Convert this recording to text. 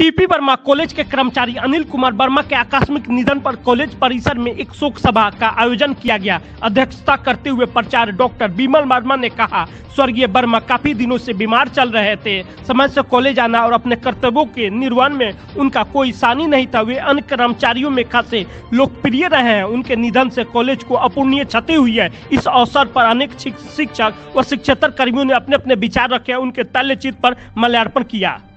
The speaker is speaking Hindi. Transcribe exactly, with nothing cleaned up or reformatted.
पीपी वर्मा कॉलेज के कर्मचारी अनिल कुमार वर्मा के आकस्मिक निधन पर कॉलेज परिसर में एक शोक सभा का आयोजन किया गया। अध्यक्षता करते हुए प्राचार्य डॉक्टर विमल वर्मा ने कहा, स्वर्गीय वर्मा काफी दिनों से बीमार चल रहे थे। समय से कॉलेज आना और अपने कर्तव्यों के निर्वहन में उनका कोई सानी नहीं था। वे अन्य कर्मचारियों में खासे लोकप्रिय रहे हैं। उनके निधन से कॉलेज को अपूरणीय क्षति हुई है। इस अवसर पर अनेक शिक्षक व शिक्षेतर कर्मियों ने अपने अपने विचार रखे। उनके तैलचित्र पर माल्यार्पण किया।